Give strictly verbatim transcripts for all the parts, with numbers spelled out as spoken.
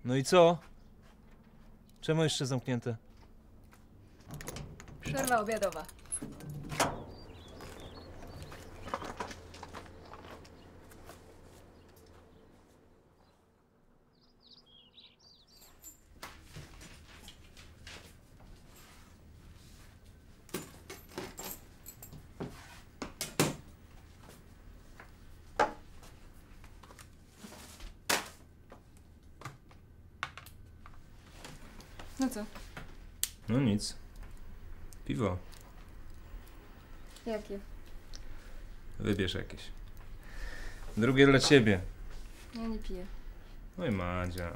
No i co? Czemu jeszcze zamknięte? Przerwa obiadowa. No co? No nic. Piwo. Jakie? Wybierz jakieś. Drugie dla ciebie. Ja nie piję. No i Madzia.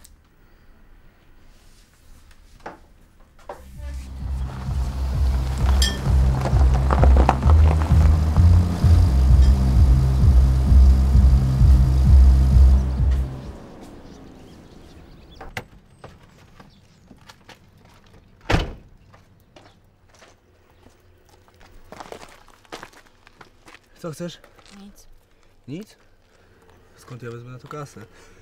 Co chcesz? Nic. Nic? Skąd ja wezmę na to kasę?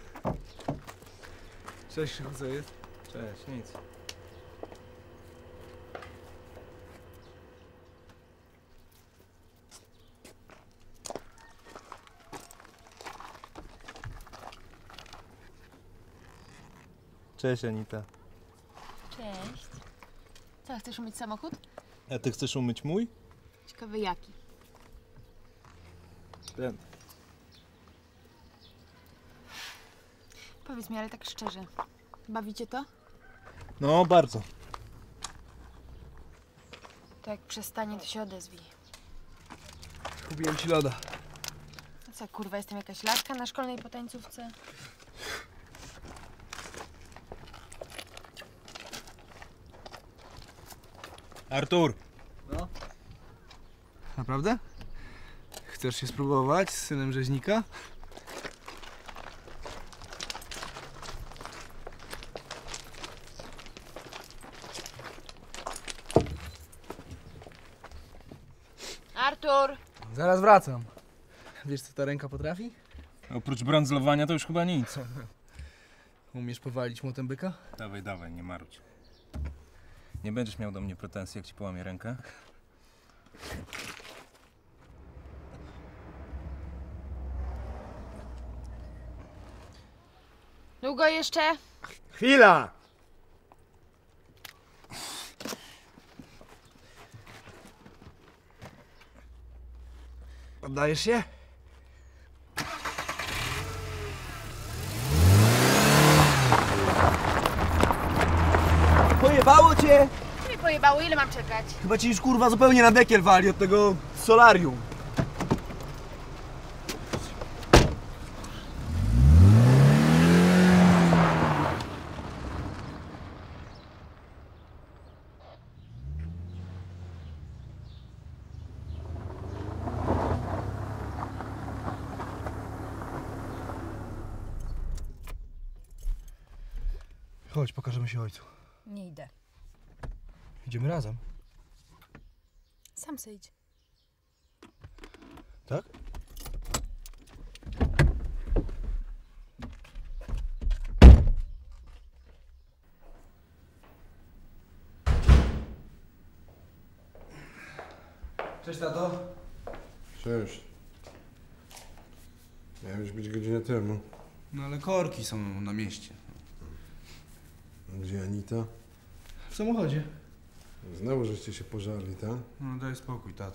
Cześć, co jest? Cześć, nic. Cześć, Anita. Cześć. Co, chcesz umyć samochód? A ty chcesz umyć mój? Ciekawy jaki. Ten. Powiedz mi, ale tak szczerze. Bawicie to? No, bardzo. To jak przestanie, to się odezwij. Kupiłem ci loda. A co, kurwa, jestem jakaś laska na szkolnej potańcówce? Artur! No? Naprawdę? Chcesz się spróbować z synem rzeźnika? Artur! Zaraz wracam. Wiesz, co ta ręka potrafi? Oprócz brązlowania to już chyba nic. Umiesz powalić młotem byka? Dawaj, dawaj, nie marudź. Nie będziesz miał do mnie pretensji, jak ci połamię rękę. Długo jeszcze? Chwila! Oddajesz się? Pojebało cię? Co mi pojebało? Ile mam czekać? Chyba ci już kurwa zupełnie na dekiel wali od tego solarium. Chodź, pokażemy się ojcu. Nie idę. Idziemy razem. Sam se idź. Tak? Cześć, tato. Cześć. Miałeś być godzinę temu. No ale korki są na mieście. A gdzie Anita? W samochodzie. Znowu żeście się pożarli, tak? No daj spokój, tato.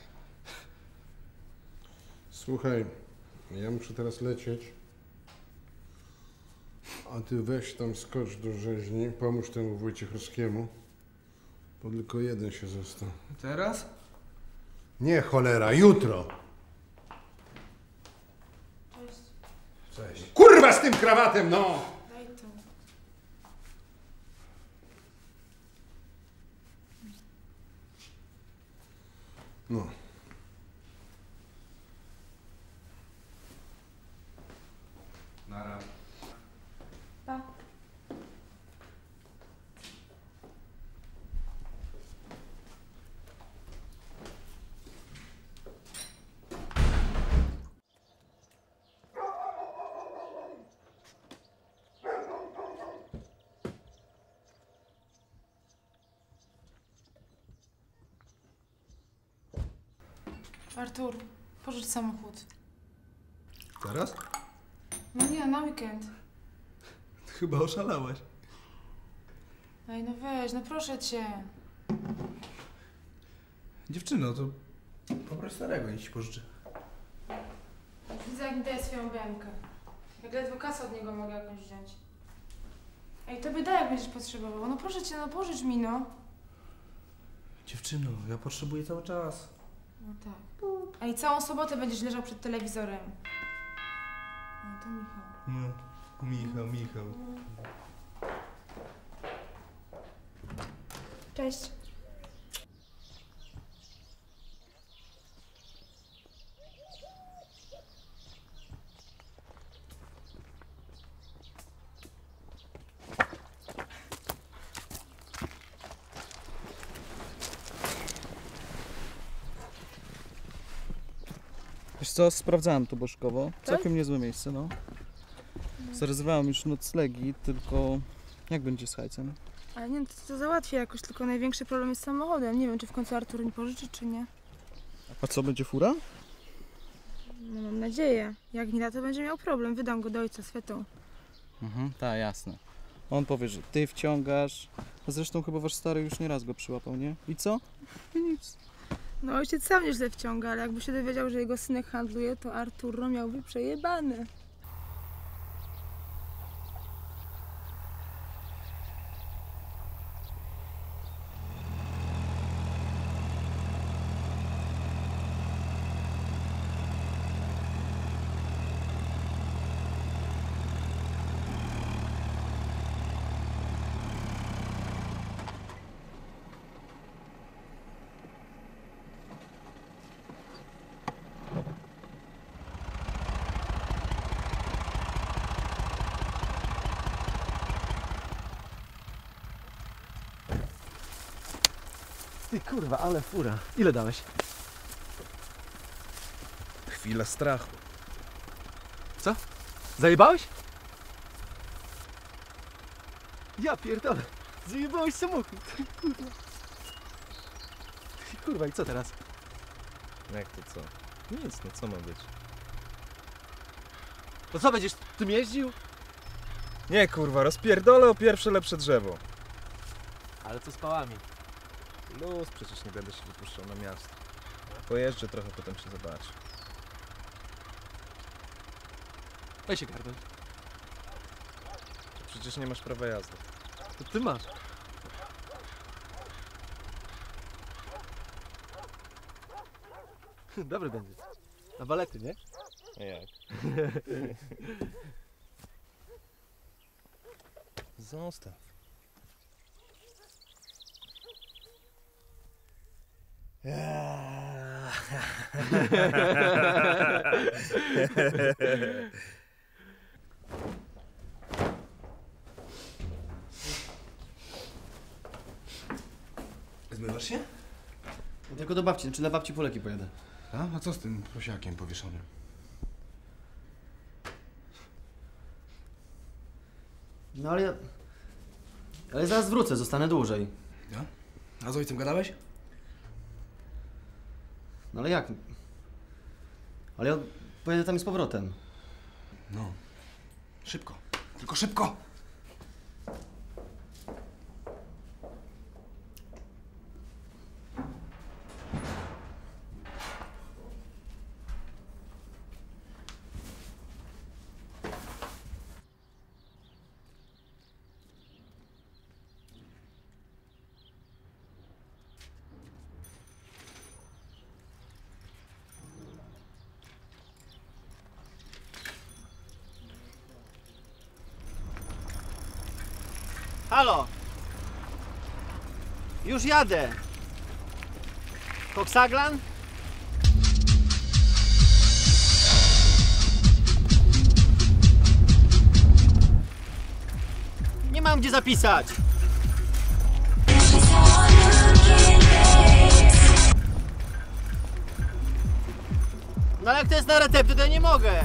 Słuchaj, ja muszę teraz lecieć. A ty weź tam, skocz do rzeźni, pomóż temu Wojciechowskiemu. Bo tylko jeden się został. Teraz? Nie, cholera, jutro! Cześć. Cześć. Kurwa z tym krawatem, no! Daj to. No. Nara. Pa. Artur, pożycz samochód. Teraz? No nie, na weekend. Chyba oszalałaś. Ej, no weź, no proszę cię. Dziewczyno, to poproś starego, niech ci pożyczy. Widzę, jak mi daje swoją bękę. Jak ledwo kasę od niego mogę jakąś wziąć. Ej, tobie daj, jak będziesz potrzebował. No proszę cię, no pożycz mi, no. Dziewczyno, ja potrzebuję cały czas. No tak. Ej, całą sobotę będziesz leżał przed telewizorem. No to Michał. No, Michał, Michał. Cześć. Wiesz co, sprawdzałem to bożkowo. Całkiem niezłe miejsce, no. Zarezerwowałem już noclegi, tylko jak będzie z hajcem? Ale nie, to, to załatwię jakoś, tylko największy problem jest z samochodem. Nie wiem, czy w końcu Artur mi pożyczy, czy nie. A co, będzie fura? No mam nadzieję. Jak nie da, to będzie miał problem. Wydam go do ojca z fetą. Mhm, tak, jasne. On powie, że ty wciągasz. A zresztą chyba wasz stary już nieraz go przyłapał, nie? I co? I nic. No ojciec sam nieźle wciąga, ale jakby się dowiedział, że jego synek handluje, to Arturo miałby przejebane. Ty kurwa, ale fura. Ile dałeś? Chwila strachu. Co? Zajebałeś? Ja pierdolę. Zajebałeś samochód. Kurwa. Kurwa, i co teraz? Jak to co? Nic, no co ma być? To co, będziesz tym jeździł? Nie kurwa, rozpierdolę o pierwsze lepsze drzewo. Ale co z pałami? Luz, przecież nie będę się wypuszczał na miasto. Pojeżdżę trochę, potem się zobaczy. Weź się garnąć. Przecież nie masz prawa jazdy. To ty masz. Dobry będzie. Na balety, nie? A jak? Zostaw. Zmywasz się? No tylko do babci, czy dla babci po leki pojadę. A? A co z tym prosiakiem powieszonym? No ale ja... Ale zaraz wrócę, zostanę dłużej. Ja? A z ojcem gadałeś? No ale jak? Ale ja pojedę tam i z powrotem. No. Szybko. Tylko szybko! Halo! Już jadę! Koksaglan? Nie mam gdzie zapisać! No ale jak to jest na receptę, to ja nie mogę!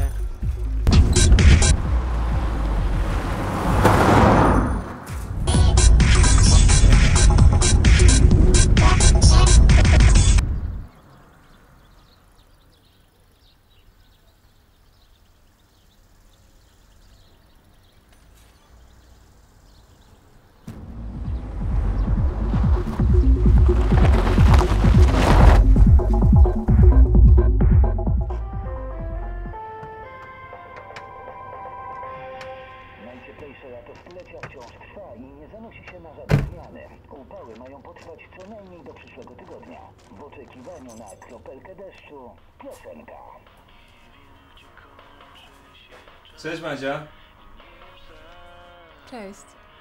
stajni nie zanosi się na żadne zmiany. Upały mają potrwać co najmniej do przyszłego tygodnia. W oczekiwaniu na kropelkę deszczu, piosenka. Cześć Madzia. Cześć.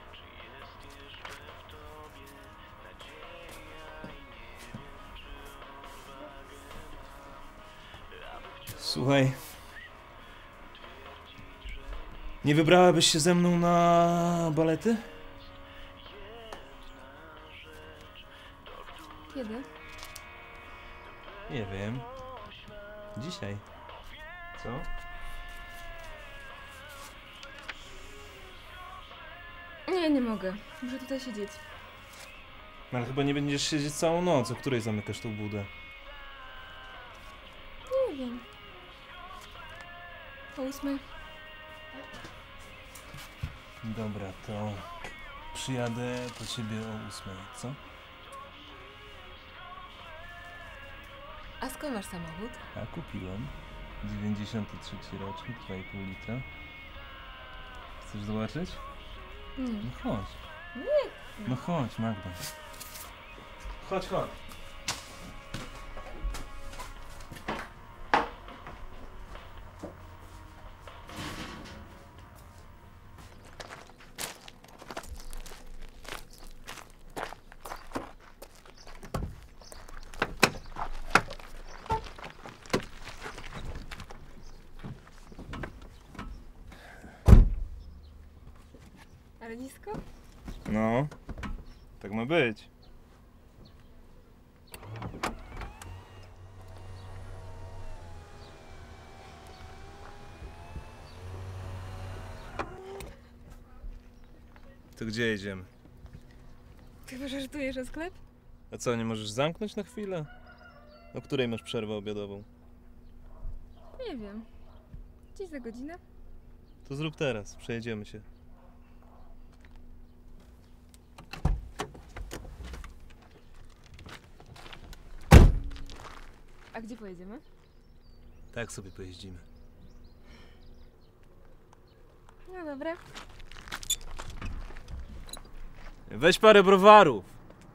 Słuchaj. Nie wybrałabyś się ze mną na balety? Kiedy? Nie wiem. Dzisiaj. Co? Nie, nie mogę. Muszę tutaj siedzieć. No ale chyba nie będziesz siedzieć całą noc. O której zamykasz tą budę? Nie wiem. Po ósmej. Dobra, to przyjadę po ciebie o ósmej, co? A skąd masz samochód? A kupiłem. dziewięćdziesiąty trzeci rocznik, dwa i pół litra. Chcesz zobaczyć? Nie. No chodź. Nie. No chodź, Magda. Chodź, chodź. Ale nisko? No, tak ma być. To gdzie jedziemy? Chyba żartujesz o sklep? A co, nie możesz zamknąć na chwilę? O której masz przerwę obiadową? Nie wiem. Gdzieś za godzinę? To zrób teraz, przejedziemy się. A gdzie pojedziemy? Tak sobie pojeździmy. No dobra. Weź parę browarów.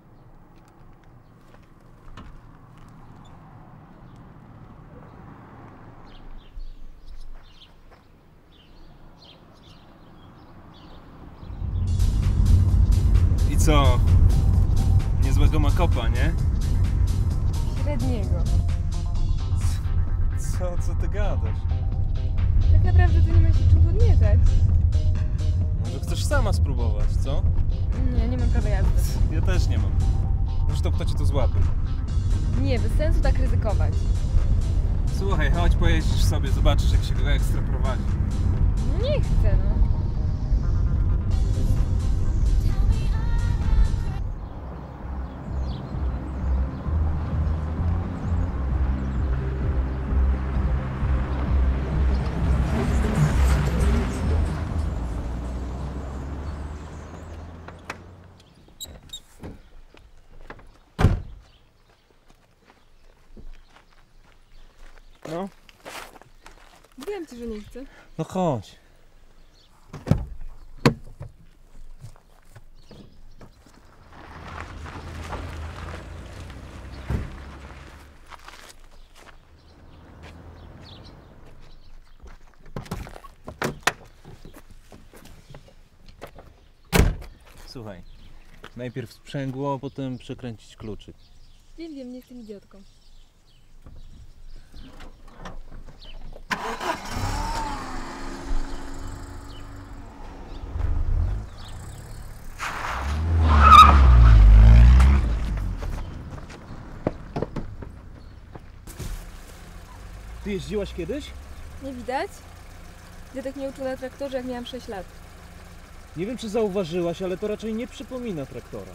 I co? Niezłego ma kopa, nie? Średniego. Co, co ty gadasz? Tak naprawdę to nie ma się czym podniecać. Może chcesz sama spróbować, co? Nie, nie mam prawa jazdy. Ja też nie mam. Zresztą kto ci to złapie? Nie, bez sensu tak ryzykować. Słuchaj, chodź pojeździsz sobie, zobaczysz jak się go ekstra prowadzi. No nie chcę, no. No, Wiem ci, że nie chcę. no chodź. Słuchaj, najpierw sprzęgło, potem przekręcić kluczyk. Wiem, wiem, nie jestem idiotką. Ty jeździłaś kiedyś? Nie widać? Dziadek mnie uczył na traktorze, jak miałam sześć lat. Nie wiem, czy zauważyłaś, ale to raczej nie przypomina traktora.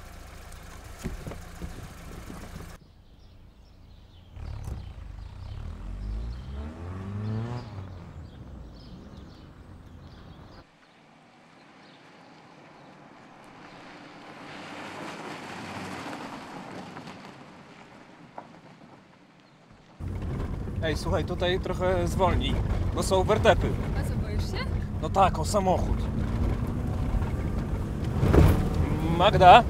Ej, słuchaj, tutaj trochę zwolnij, bo są wertepy. A co, boisz się? No tak, o samochód. Magda?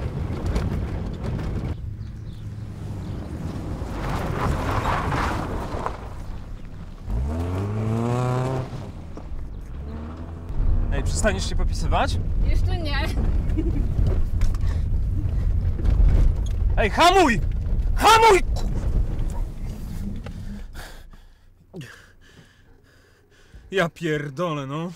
Ej, przestaniesz się popisywać? Jeszcze nie. Ej, hamuj! Hamuj! Ja pierdolę, no.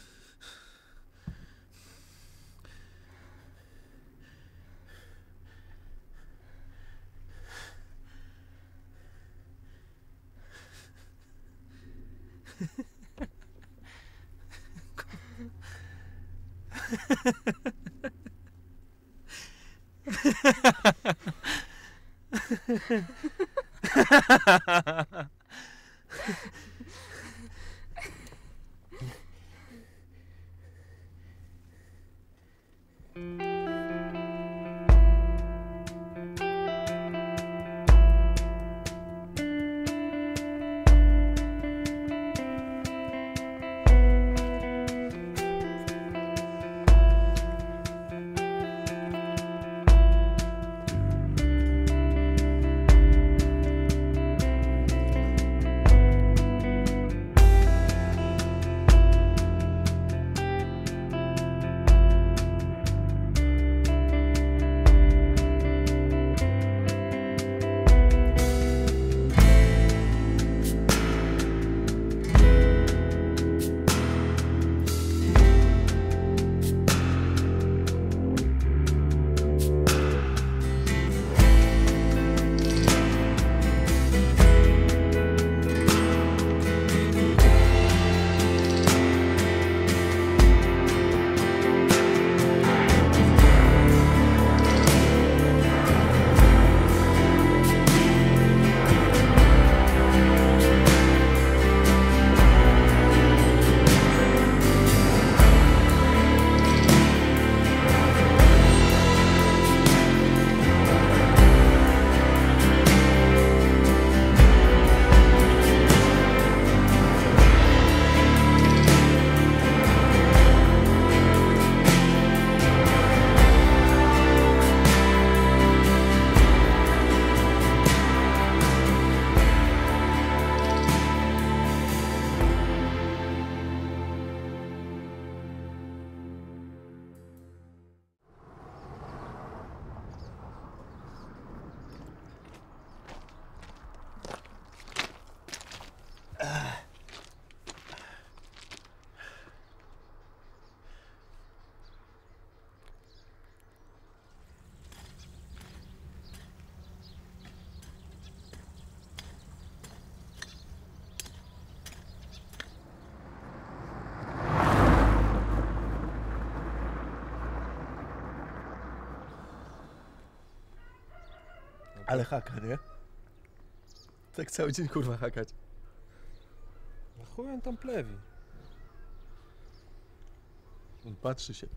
Ale haka, nie? Tak cały dzień kurwa hakać. No chuj on tam plewi. On patrzy się.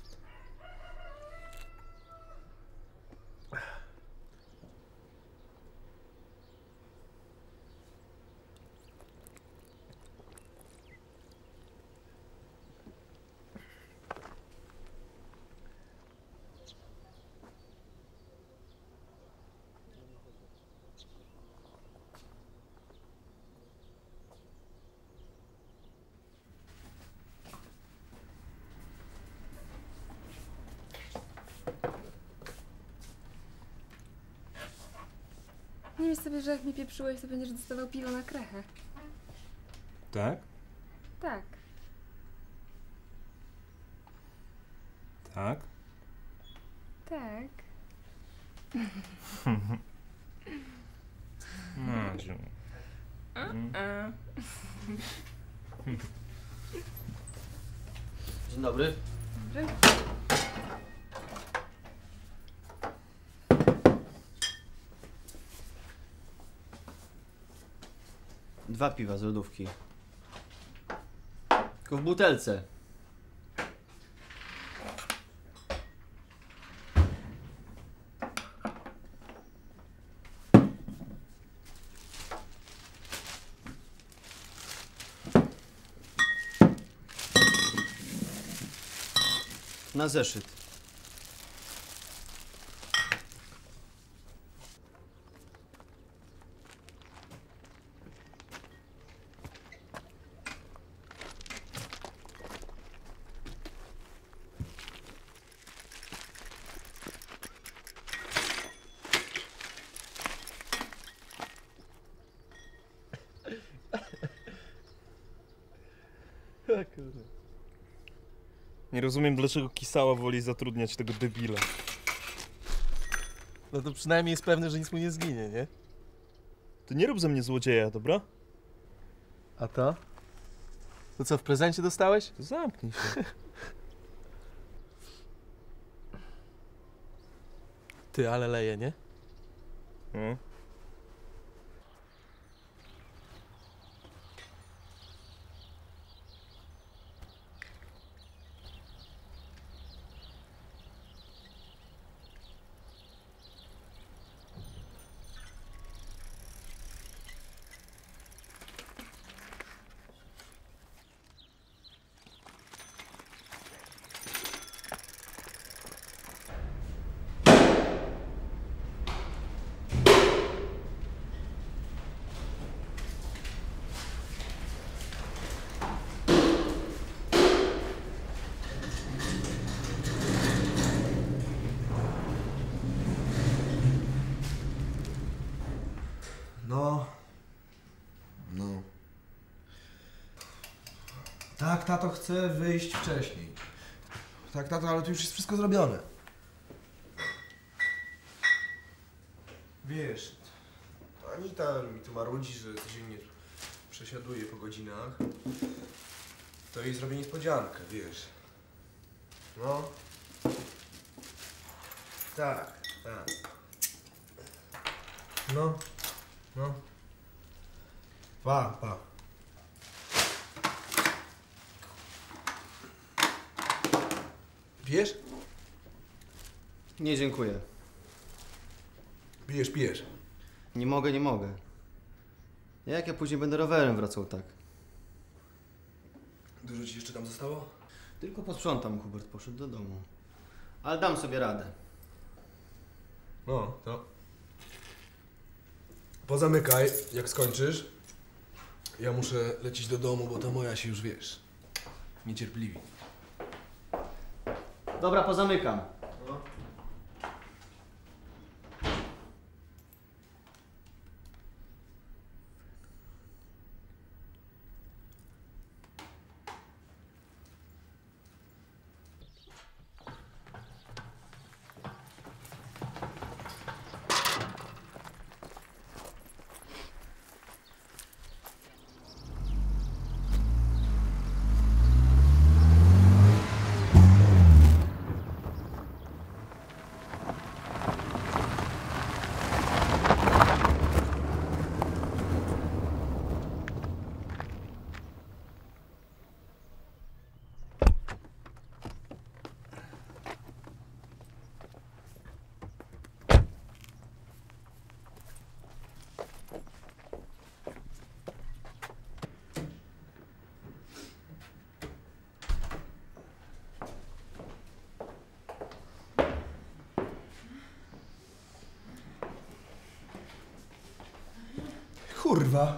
Nie myśl sobie, że jak mi pieprzyłeś, to będziesz dostawał piwo na krechę. Tak? Tak. Tak? Tak. Madziu. Dzień dobry. Dobry. Dwa piwa z lodówki. Tylko w butelce. Na zeszyt. Nie rozumiem, dlaczego Kisała woli zatrudniać tego debila. No to przynajmniej jest pewny, że nic mu nie zginie, nie? Ty nie rób ze mnie złodzieja, dobra? A to? To co, w prezencie dostałeś? To zamknij się. Ty, ale leje, nie? No. No. No. Tak, tato chce wyjść wcześniej. Tak, tato, ale tu już jest wszystko zrobione. Wiesz, Anita mi tu marudzi, że codziennie przesiaduje po godzinach. To jej zrobię niespodziankę, wiesz. No. Tak, tak. No, no. Pa, pa. Pijesz? Nie, dziękuję. Pijesz, pijesz. Nie mogę, nie mogę. Jak ja później będę rowerem wracał tak? Dużo ci jeszcze tam zostało? Tylko posprzątam, Hubert poszedł do domu. Ale dam sobie radę. No, to. Pozamykaj, jak skończysz. Ja muszę lecieć do domu, bo ta moja się już, wiesz, niecierpliwi. Dobra, pozamykam. No. Kurwa.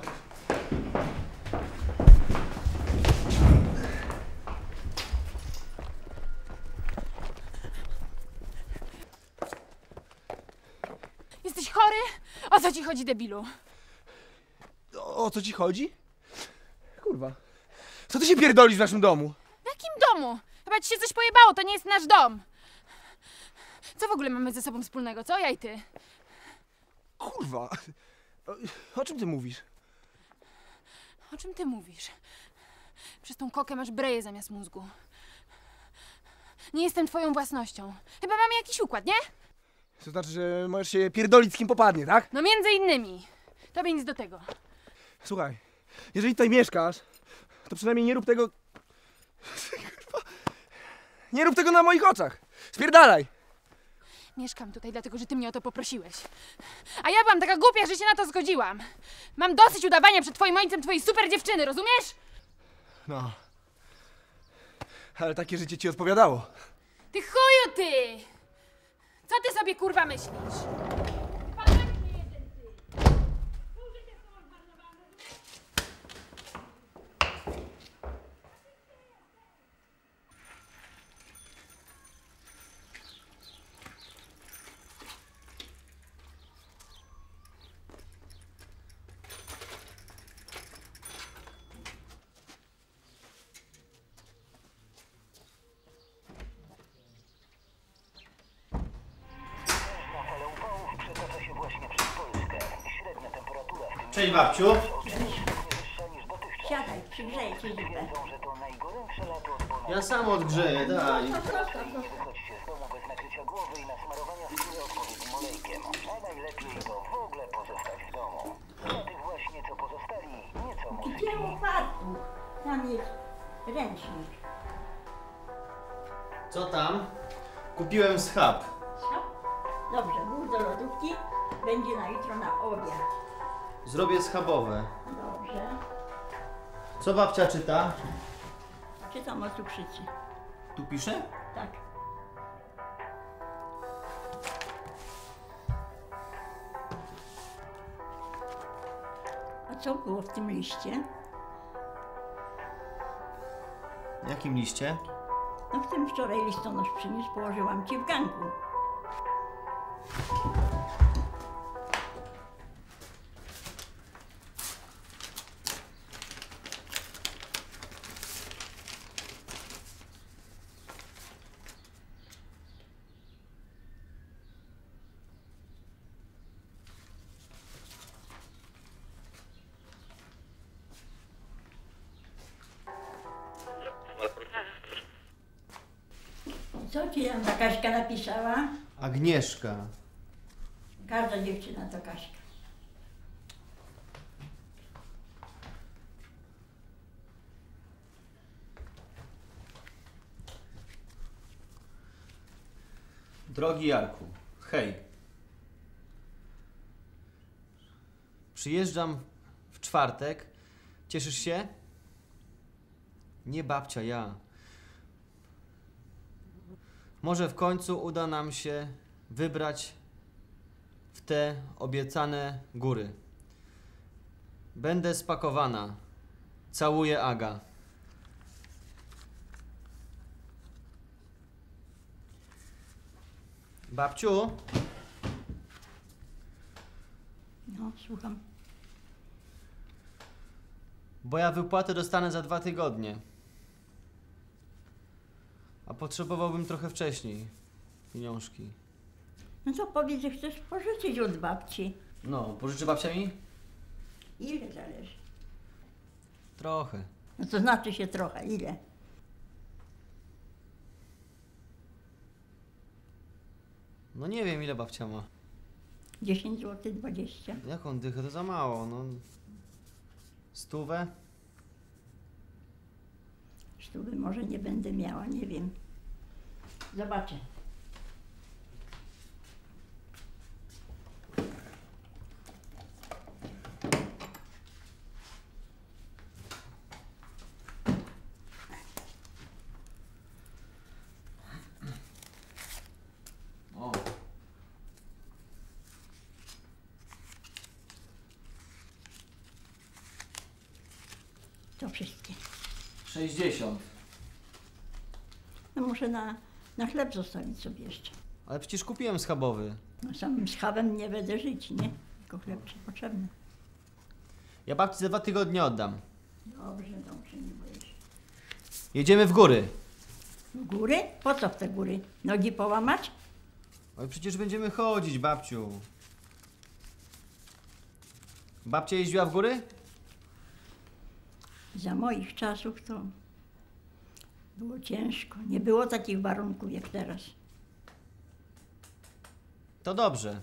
Jesteś chory? O co ci chodzi, debilu? O, o co ci chodzi? Kurwa. Co ty się pierdolisz w naszym domu? W jakim domu? Chyba ci się coś pojebało, to nie jest nasz dom. Co w ogóle mamy ze sobą wspólnego, co? Ja i ty. Kurwa. O, o czym ty mówisz? O czym ty mówisz? Przez tą kokę masz breję zamiast mózgu. Nie jestem twoją własnością. Chyba mamy jakiś układ, nie? To znaczy, że możesz się pierdolić z kim popadnie, tak? No między innymi. Tobie nic do tego. Słuchaj, jeżeli tutaj mieszkasz, to przynajmniej nie rób tego... Kurwa. Nie rób tego na moich oczach. Spierdalaj. Mieszkam tutaj dlatego, że ty mnie o to poprosiłeś. A ja byłam taka głupia, że się na to zgodziłam. Mam dosyć udawania przed twoim ojcem twojej super dziewczyny, rozumiesz? No. Ale takie życie ci odpowiadało. Ty chuju ty! Co ty sobie kurwa myślisz? Cześć babciu. Siadaj, przygrzeję ci zupę. Wiedzą, że to najgorętsze lato od ponad... Ja sam odgrzeję, daj. Nie wychodźcie z domu bez nakrycia głowy i nasmarowania skóry odpowiednim olejkiem. A najlepiej to w ogóle pozostać w domu. Dla tych właśnie, co pozostali, nieco muzyki. Gdzie fartuch? Tam jest ręcznik. Co tam? Kupiłem schab. Co? Dobrze, włóż do lodówki. Będzie na jutro na obiad. Zrobię schabowe. Dobrze. Co babcia czyta? Czytam o cukrzycy. Tu pisze? Tak. A co było w tym liście? W jakim liście? No w tym wczoraj listonosz przyniósł, położyłam ci w ganku. Co ci tam ta Kaśka napisała? Agnieszka. Każda dziewczyna to Kaśka. Drogi Jarku, hej. Przyjeżdżam w czwartek. Cieszysz się? Nie babcia, ja. Może w końcu uda nam się wybrać w te obiecane góry. Będę spakowana. Całuję, Aga. Babciu? No, słucham. Bo ja wypłatę dostanę za dwa tygodnie. A potrzebowałbym trochę wcześniej pieniążki. No to powiedz, że chcesz pożyczyć od babci. No, pożyczy babcia mi? Ile zależy? Trochę. No to znaczy się trochę. Ile? No nie wiem, ile babcia ma. dziesięć złotych, dwadzieścia. Jaką dychę? To za mało, no. Stówę? Stówy może nie będę miała, nie wiem. Zobaczę. O. To wszystkie. sześćdziesiąt. No muszę na, na chleb zostawić sobie jeszcze. Ale przecież kupiłem schabowy. No samym schabem nie będę żyć, nie? Tylko chleb ci potrzebny. Ja babci za dwa tygodnie oddam. Dobrze, dobrze, nie boisz. Jedziemy w góry. W góry? Po co w te góry? Nogi połamać? Ale przecież będziemy chodzić, babciu. Babcia jeździła w góry? Za moich czasów to było ciężko. Nie było takich warunków jak teraz. To dobrze.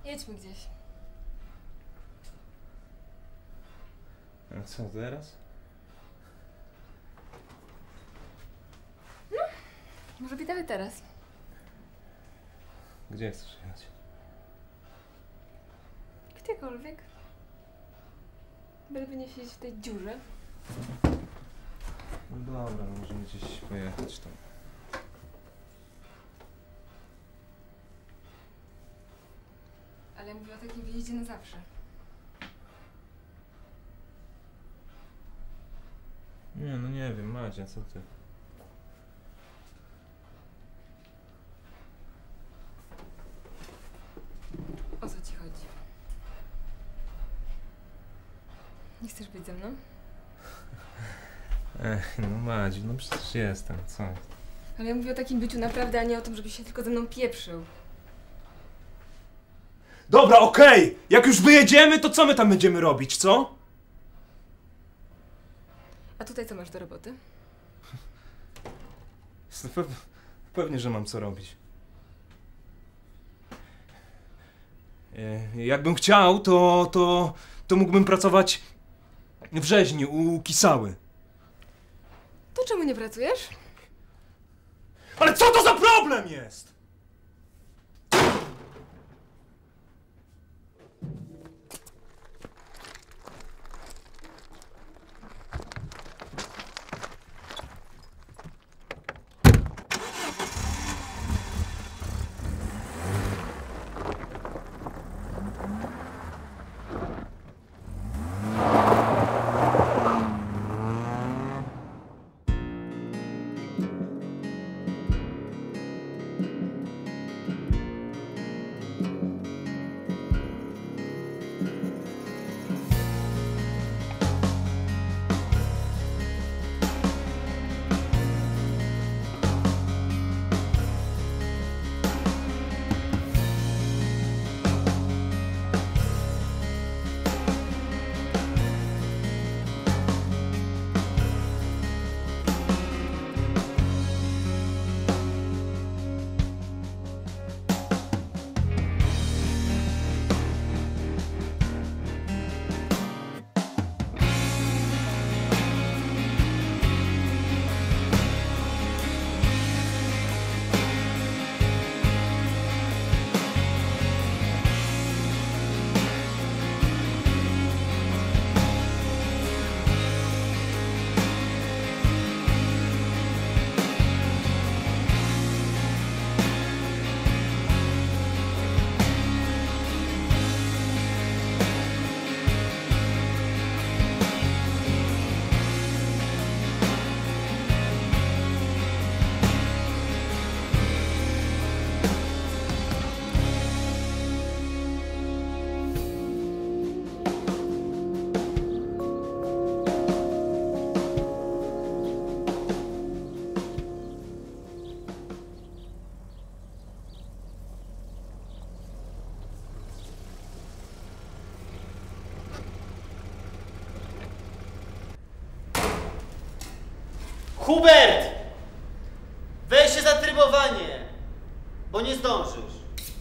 Jedźmy gdzieś. A co teraz? No, może witamy teraz. Gdzie chcesz jechać? Gdziekolwiek. Byleby nie siedzieć w tej dziurze. No dobra, no możemy gdzieś pojechać tam. Ale ja mówię o takim wyjeździe na zawsze. Nie, no nie wiem, Madzia, co ty? O co ci chodzi? Nie chcesz być ze mną? Ech, no Madziu, no przecież jestem, co? Ale ja mówię o takim byciu naprawdę, a nie o tym, żebyś się tylko ze mną pieprzył. Dobra, okej! Okay. Jak już wyjedziemy, to co my tam będziemy robić, co? A tutaj co masz do roboty? Pe pewnie, że mam co robić. E, jakbym chciał, to, to, to mógłbym pracować w rzeźni u Kisały. To czemu nie pracujesz? Ale co to za problem jest? Hubert! Weź się za trybowanie, bo nie zdążysz.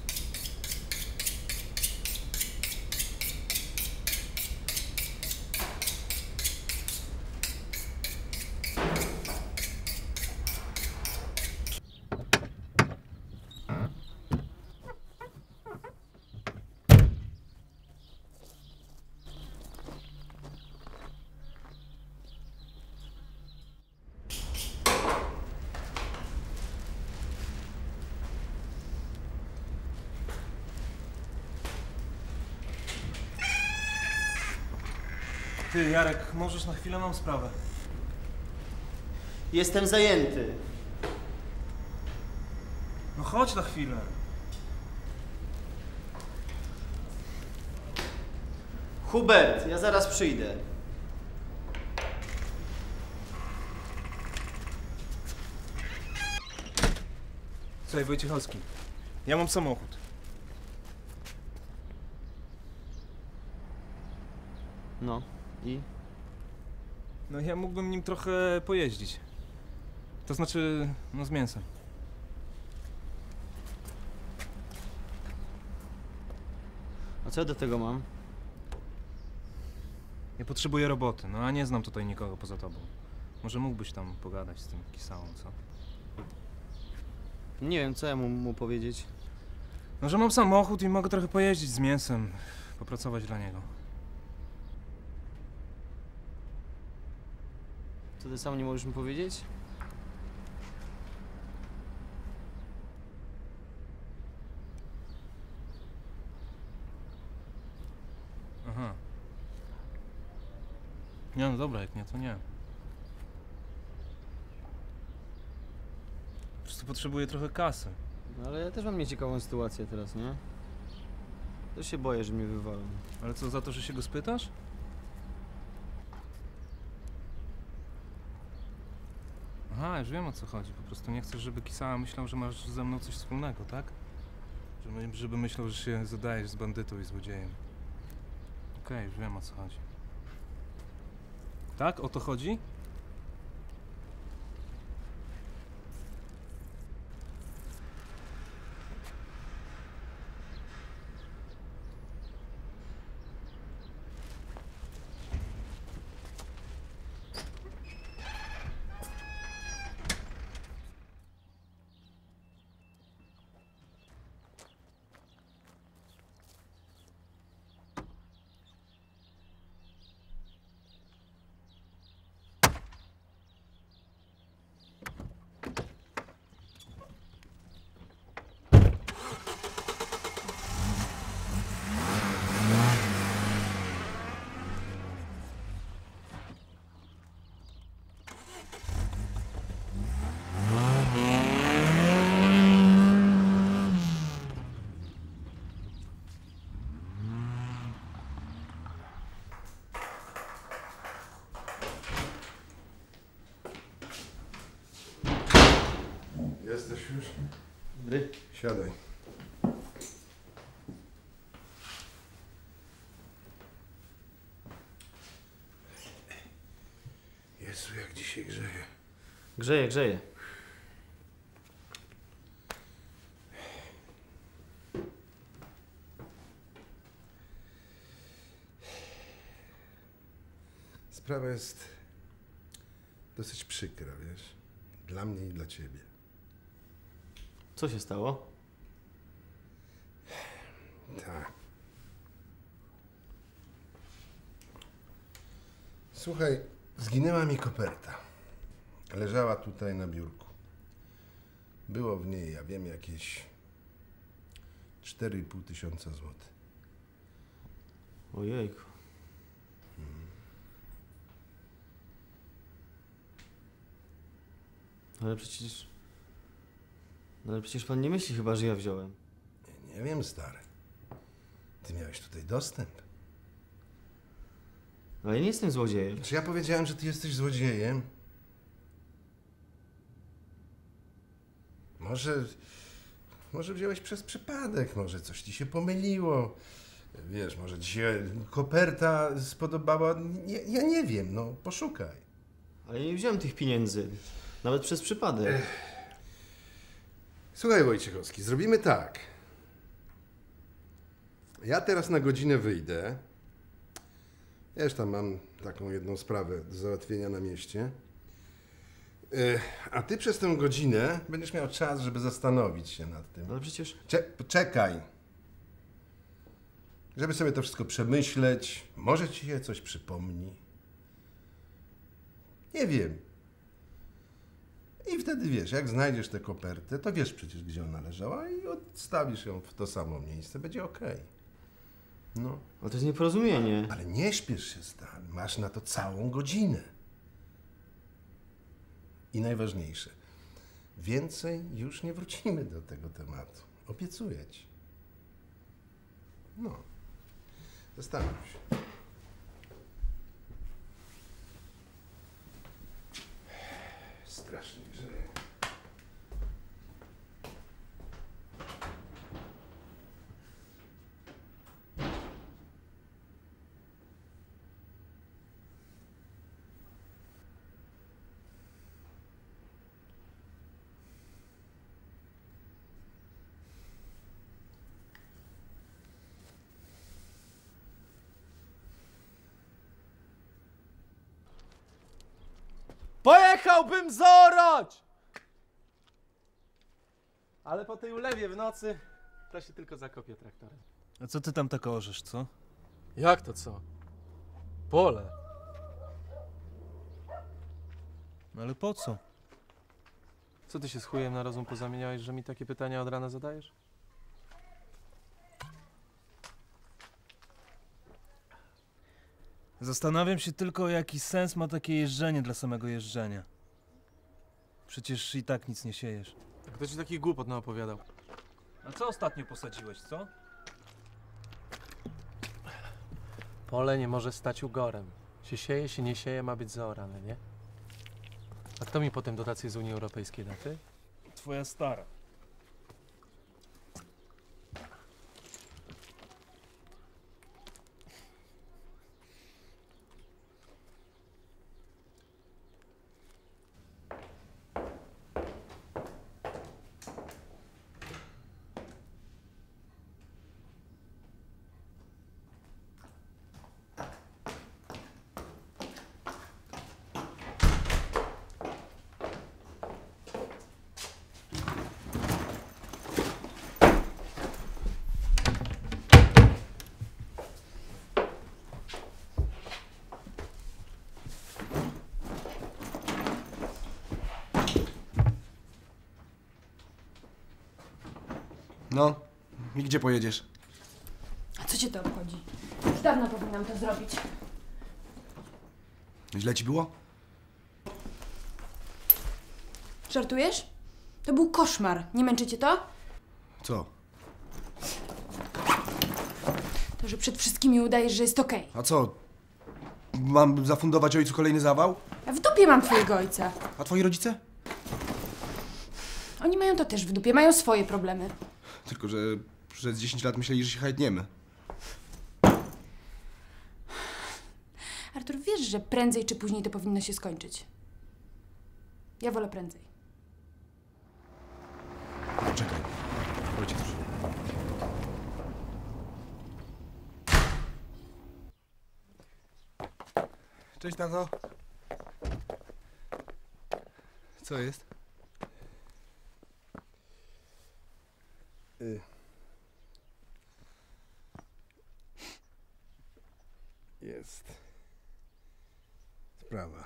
Ty, Jarek, możesz na chwilę? Mam sprawę. Jestem zajęty. No chodź na chwilę. Hubert, ja zaraz przyjdę. Słuchaj, Wojciechowski, ja mam samochód. No i? No ja mógłbym nim trochę pojeździć. To znaczy, no z mięsem. Co ja do tego mam? Ja potrzebuję roboty, no a nie znam tutaj nikogo poza tobą. Może mógłbyś tam pogadać z tym Kisałą, co? Nie wiem, co ja mu, mu powiedzieć. No, że mam samochód i mogę trochę pojeździć z mięsem, popracować dla niego. Co ty sam nie możesz mi powiedzieć? Aha. Nie, no dobra, jak nie, to nie. Po prostu potrzebuję trochę kasy. No, ale ja też mam nieciekawą sytuację teraz, nie? Też się boję, że mnie wywalą. Ale co, za to, że się go spytasz? Aha, już wiem, o co chodzi. Po prostu nie chcesz, żeby Kisała myślał, że masz ze mną coś wspólnego, tak? Żeby, żeby myślał, że się zadajesz z bandytą i złodziejem. Okej, okay, już wiem, o co chodzi. Tak? O to chodzi? Jesteś już? Dobry. Siadaj. Jezu, jak dzisiaj grzeje. Grzeje, grzeje. Sprawa jest dosyć przykra, wiesz? Dla mnie i dla ciebie. Co się stało? Tak. Słuchaj, zginęła mi koperta. Leżała tutaj na biurku. Było w niej, ja wiem, jakieś cztery i pół tysiąca złotych. Ojejku. Hmm. Ale przecież... Ale przecież pan nie myśli chyba, że ja wziąłem. Nie, nie wiem, stary. Ty miałeś tutaj dostęp. Ale ja nie jestem złodziejem. Czy ja powiedziałem, że ty jesteś złodziejem? Może... Może wziąłeś przez przypadek, może coś ci się pomyliło. Wiesz, może ci się koperta spodobała. Nie, ja nie wiem, no poszukaj. Ale ja nie wziąłem tych pieniędzy. Nawet przez przypadek. Ech. Słuchaj, Wojciechowski, zrobimy tak. Ja teraz na godzinę wyjdę. Wiesz, tam mam taką jedną sprawę do załatwienia na mieście. A ty przez tę godzinę będziesz miał czas, żeby zastanowić się nad tym. Ale przecież... Cze czekaj. Żeby sobie to wszystko przemyśleć. Może ci się coś przypomni. Nie wiem. I wtedy wiesz, jak znajdziesz tę kopertę, to wiesz przecież, gdzie ona leżała i odstawisz ją w to samo miejsce. Będzie okej. No. Ale to jest nieporozumienie. Ale nie śpiesz się, stary. Masz na to całą godzinę. I najważniejsze, więcej już nie wrócimy do tego tematu. Obiecuję ci. No. Zastanów się. Strasznie grzeje. Pojechałbym zaorać! Ale po tej ulewie w nocy to się tylko zakopie traktorem. A co ty tam tak orzesz, co? Jak to co? Pole. No ale po co? Co ty się z chujem na rozum pozamieniałeś, że mi takie pytania od rana zadajesz? Zastanawiam się tylko, jaki sens ma takie jeżdżenie dla samego jeżdżenia. Przecież i tak nic nie siejesz. Kto ci takich głupot naopowiadał? A co ostatnio posadziłeś, co? Pole nie może stać ugorem. Się sieje, się nie sieje, ma być zaorane, nie? A kto mi potem dotacje z Unii Europejskiej da, ty? Twoja stara. No, i gdzie pojedziesz? A co cię to obchodzi? Już dawno powinnam to zrobić. Źle ci było? Żartujesz? To był koszmar. Nie męczy cię to? Co? To, że przed wszystkimi udajesz, że jest okej. A co? Mam zafundować ojcu kolejny zawał? A w dupie mam twojego ojca. A twoi rodzice? Oni mają to też w dupie, mają swoje problemy. Tylko, że przez dziesięć lat myśleli, że się hajtniemy. Artur, wiesz, że prędzej czy później to powinno się skończyć. Ja wolę prędzej. Czekaj. Ojciec przyjdzie. Cześć, tato. Co jest? Y. Jest sprawa.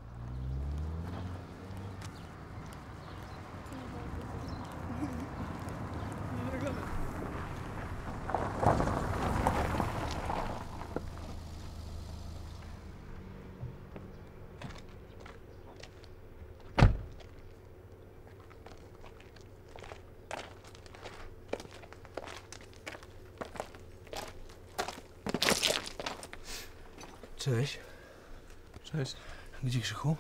Cześć. Cześć. Gdzie Krzychu?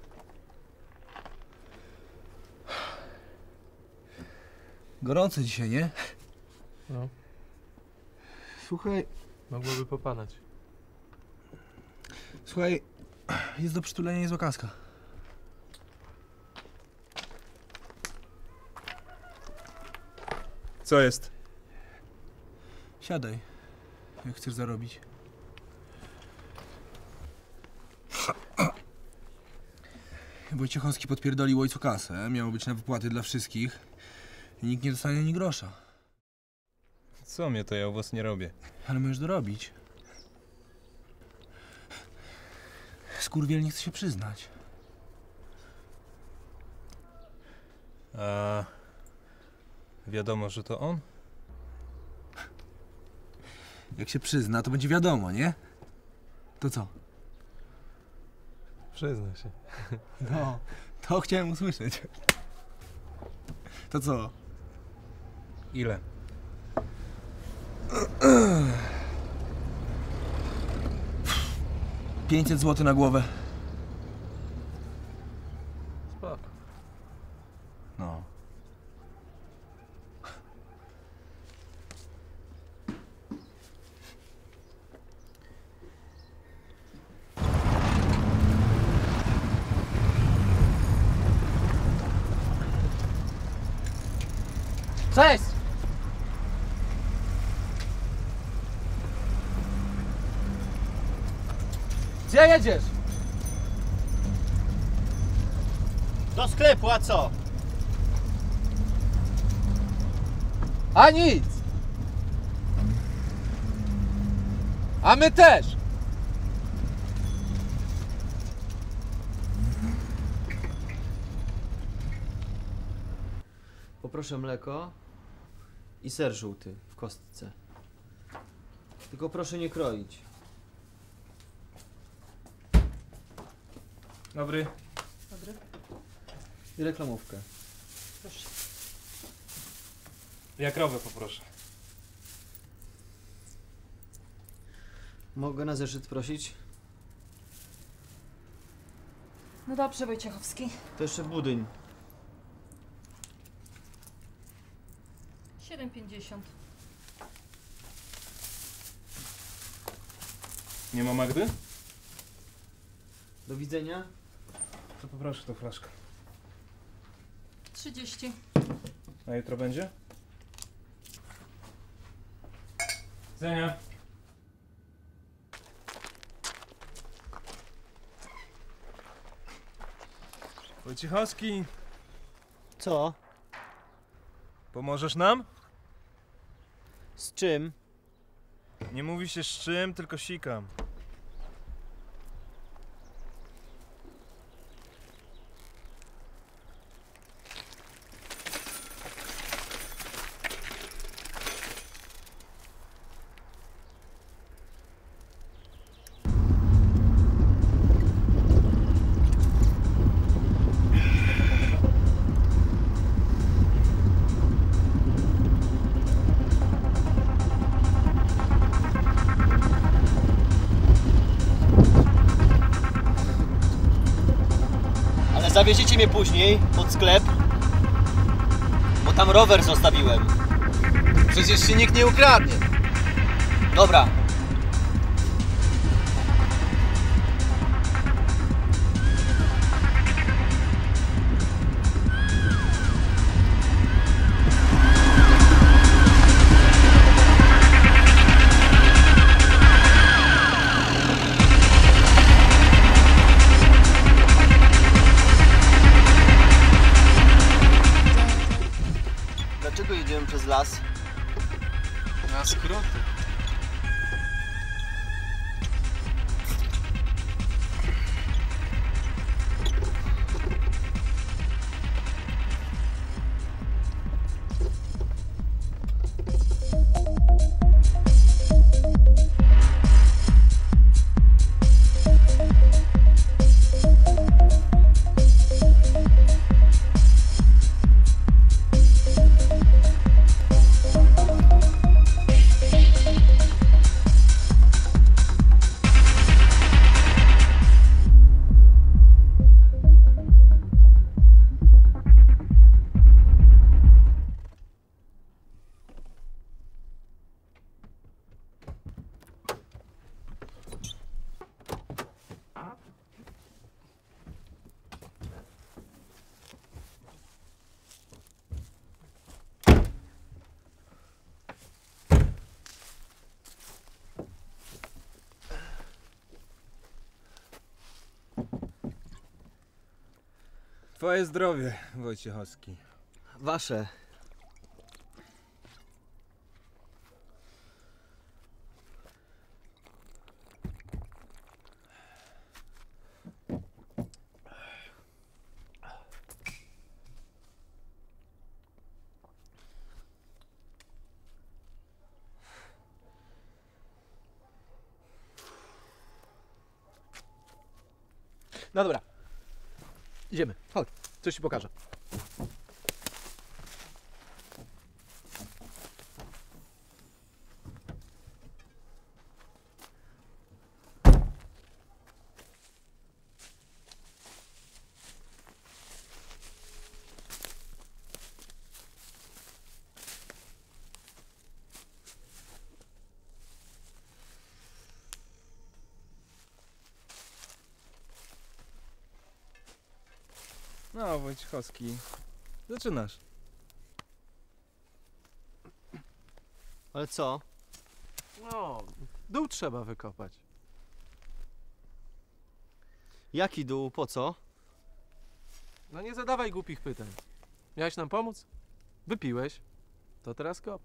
Gorąco dzisiaj, nie? No. Słuchaj, Mogłoby popadać. słuchaj, jest do przytulenia niezła kaska. Co jest? Siadaj, jak chcesz zarobić. Wojciechowski podpierdolił ojcu kasę, miało być na wypłaty dla wszystkich i nikt nie dostanie ani grosza. Co mnie to, ja u was nie robię. Ale możesz dorobić. Skurwiel nie chce się przyznać. A wiadomo, że to on? Jak się przyzna, to będzie wiadomo, nie? To co? Przyzna się. No, to chciałem usłyszeć. To co? Ile? pięćset złotych na głowę. Spoko. No. Cześć! Gdzie jedziesz? Do sklepu, a co? A nic! A my też! Poproszę mleko i ser żółty w kostce. Tylko proszę nie kroić. Dobry. Dobry. I reklamówkę. Proszę. Ja krowę poproszę. Mogę na zeszyt prosić? No dobrze, Wojciechowski. To jeszcze budyń. siedem pięćdziesiąt. Nie ma Magdy? Do widzenia. To poproszę tą flaszkę. trzydzieści. A jutro będzie? Zenia. Wojciechowski, Co? pomożesz nam? Z czym? Nie mówi się z czym, tylko sikam. Zawieziecie mnie później pod sklep, bo tam rower zostawiłem. Przecież się nikt nie ukradnie. Dobra. Dlaczego jedziemy przez las? Na skróty. Twoje zdrowie, Wojciechowski. Wasze. No dobra. Idziemy. Chodź, coś ci pokażę. No, Wojciechowski, zaczynasz. Ale co? No, dół trzeba wykopać. Jaki dół? Po co? No nie zadawaj głupich pytań. Miałeś nam pomóc? Wypiłeś. To teraz kop.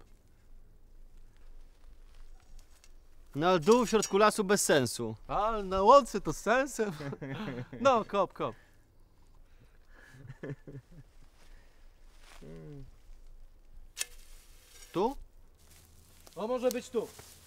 No ale dół w środku lasu bez sensu. A na łące to z sensem. No, kop, kop. Tu? O, może być tu.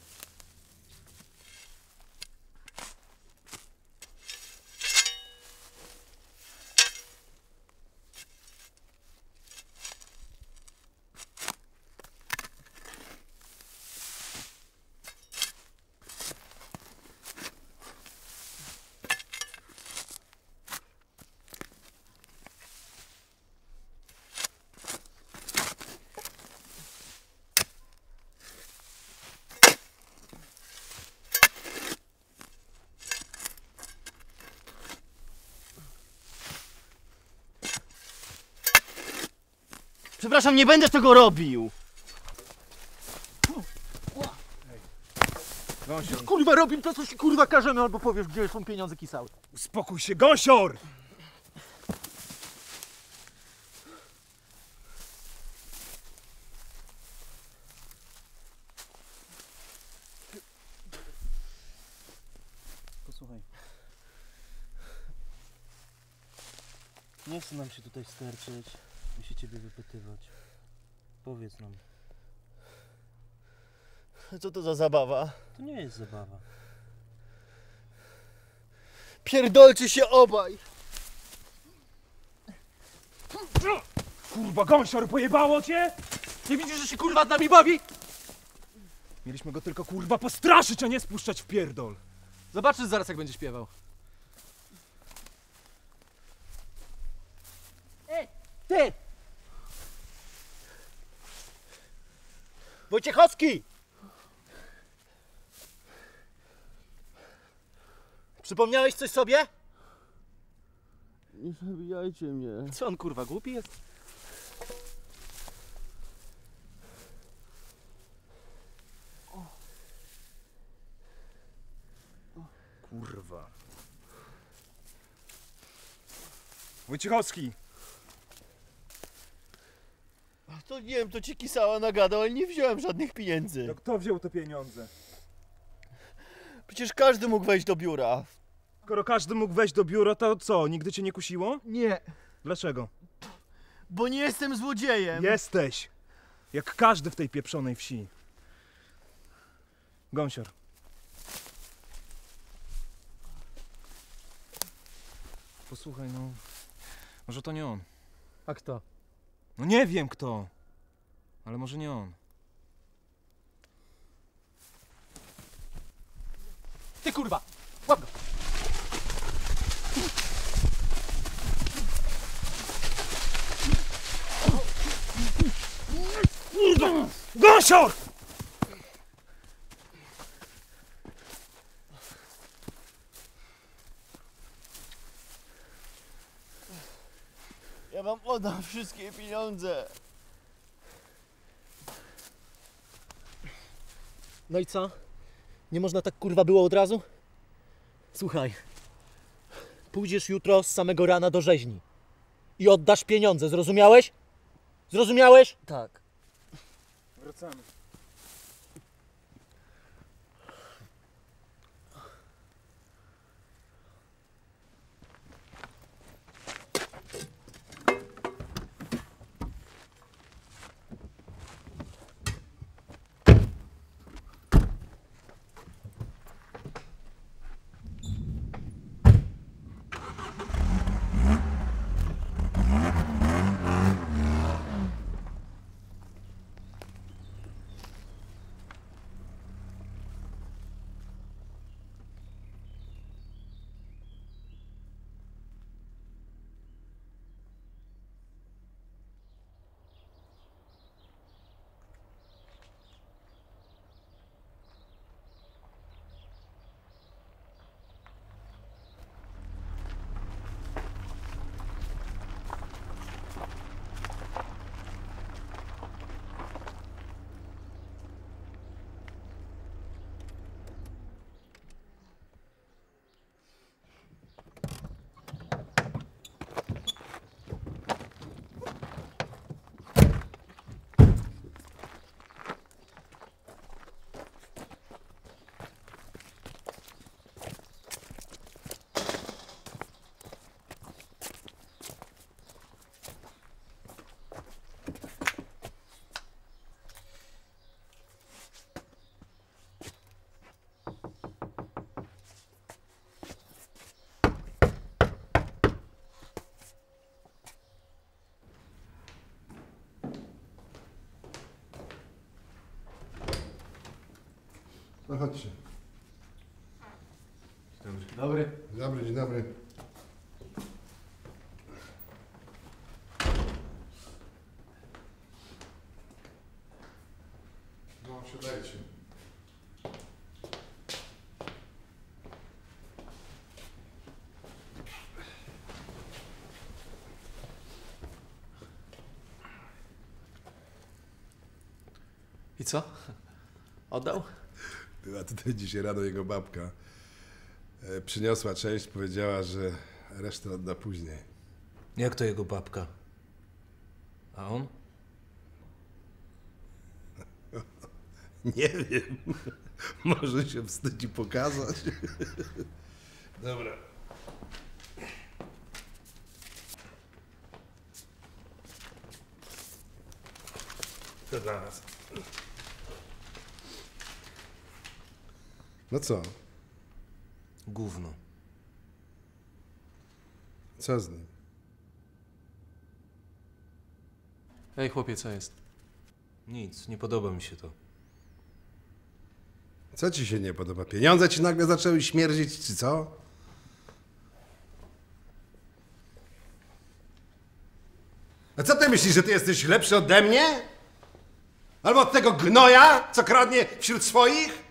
Przepraszam, nie będę tego robił! Gąsior, Kurwa, robimy to, co się kurwa każemy, albo powiesz, gdzie są pieniądze Kisały. uspokój się, Gąsior! Posłuchaj. Nie chce nam się tutaj sterczeć i się ciebie wypytywać. Powiedz nam. Co to za zabawa? To nie jest zabawa. Pierdolcie się obaj! Kurwa, Gąsior, pojebało cię? Nie widzisz, że się kurwa z nami bawi? Mieliśmy go tylko kurwa postraszyć, a nie spuszczać w pierdol. Zobaczysz zaraz, jak będzie śpiewał. Ej, ty! Wojciechowski! Przypomniałeś coś sobie? Nie zabijajcie mnie. Co on kurwa głupi jest? Kurwa. Wojciechowski! To nie wiem, to ci Kisała nagadał, ale nie wziąłem żadnych pieniędzy. To kto wziął te pieniądze? Przecież każdy mógł wejść do biura. Skoro każdy mógł wejść do biura, to co, nigdy cię nie kusiło? Nie, Dlaczego? bo nie jestem złodziejem. Jesteś! Jak każdy w tej pieprzonej wsi. Gąsior. Posłuchaj, no... Może to nie on. A kto? No nie wiem kto. Ale może nie on. Ty kurwa! Łap go! Gąsior! Ja wam oddam wszystkie pieniądze. No i co? Nie można tak kurwa było od razu? Słuchaj. Pójdziesz jutro z samego rana do rzeźni. I oddasz pieniądze, zrozumiałeś? Zrozumiałeś? Tak. Wracamy. chodźcie. Dobry. Dobry. Dzień dobry, dzień dobry. No, siadajcie. I co? Oddał? Była tutaj dzisiaj rano jego babka. E, przyniosła część, powiedziała, że resztę odda później. Jak to jego babka? A on? Nie wiem. Może się wstydzi pokazać. Dobra. To dla nas. No co? Gówno. Co z nim? Ej, chłopie, co jest? Nic, nie podoba mi się to. Co ci się nie podoba? Pieniądze ci nagle zaczęły śmierdzić, czy co? A co ty myślisz, że ty jesteś lepszy ode mnie? Albo od tego gnoja, co kradnie wśród swoich?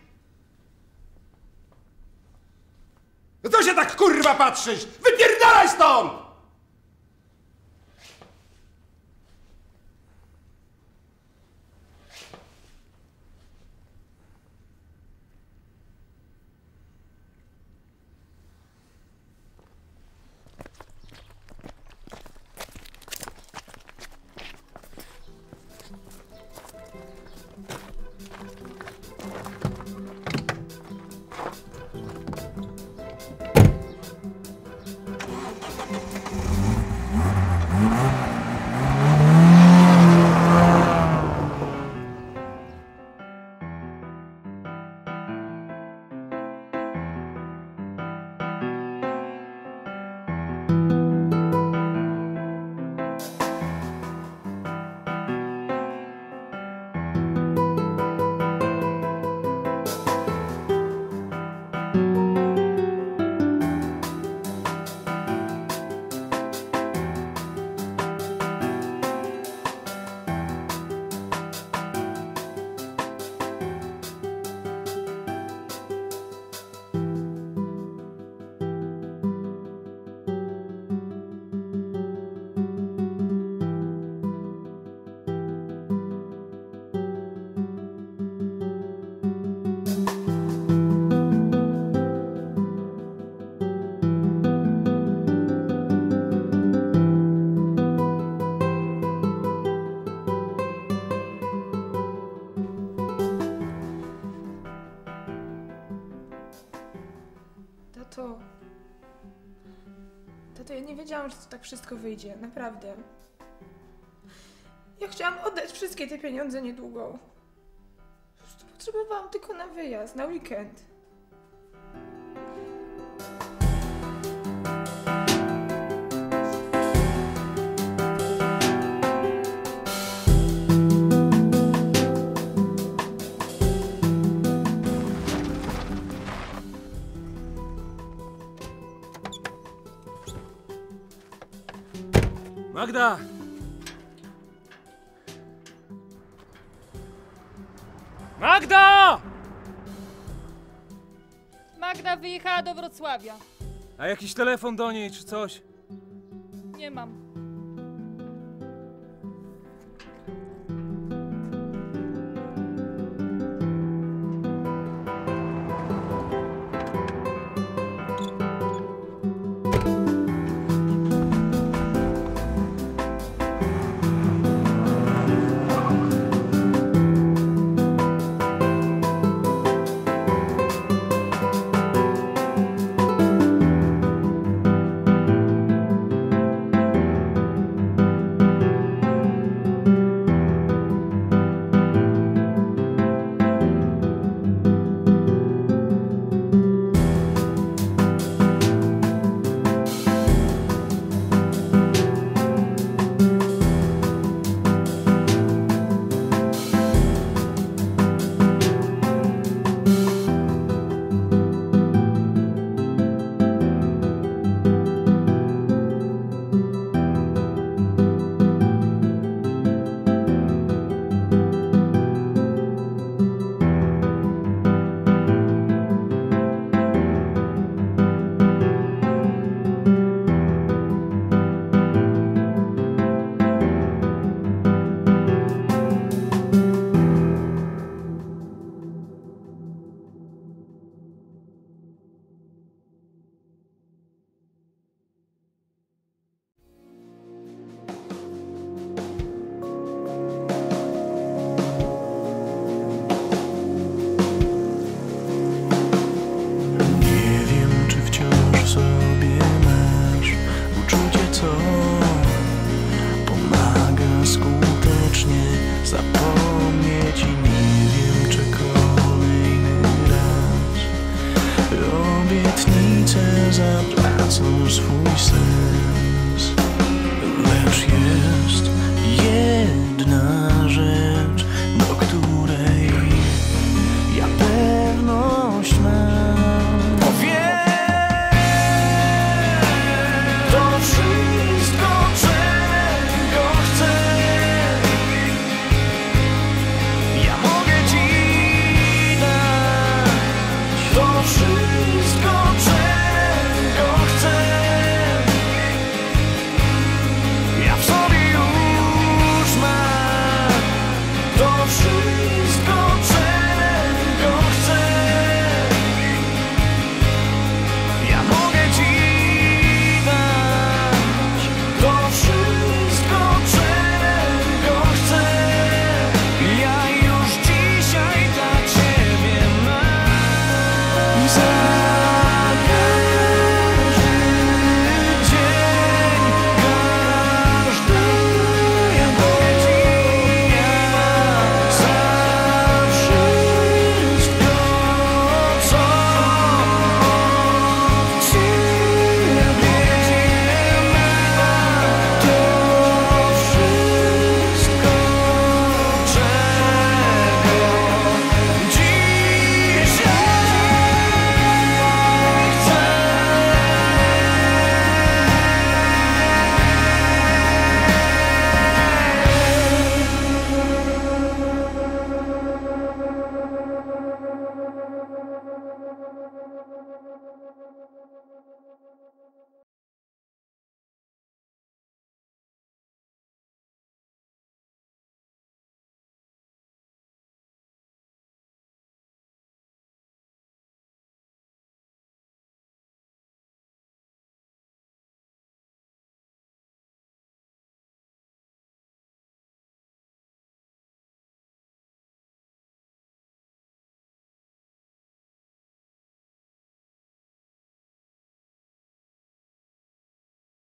No to się tak kurwa patrzysz! Wypierdalaj stąd! Tato... Tato, ja nie wiedziałam, że to tak wszystko wyjdzie, naprawdę. Ja chciałam oddać wszystkie te pieniądze niedługo. Po prostu potrzebowałam tylko na wyjazd, na weekend. Magda! Magda! Magda wyjechała do Wrocławia. A jakiś telefon do niej czy coś? Nie mam. mój sen.